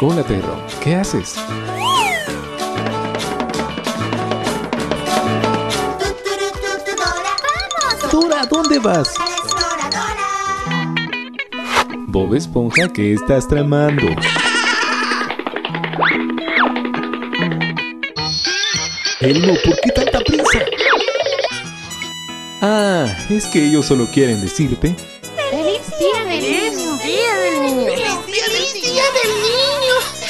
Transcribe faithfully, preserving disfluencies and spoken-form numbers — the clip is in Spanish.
Hola, perro. ¿Qué haces? ¡Vamos! Dora, ¿dónde vas? ¡A la exploradora! Bob Esponja, ¿qué estás tramando? Elmo, ¿por qué tanta prisa? Ah, es que ellos solo quieren decirte... ¡Feliz día del niño! ¡Feliz día del niño!